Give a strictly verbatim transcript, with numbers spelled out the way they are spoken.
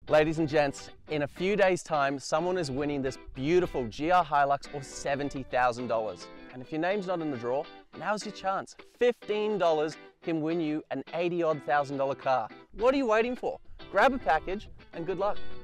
Ladies and gents, in a few days time, someone is winning this beautiful G R Hilux for seventy thousand dollars. And if your name's not in the draw, now's your chance. fifteen dollars can win you an eighty odd thousand dollar car. What are you waiting for? Grab a package and good luck.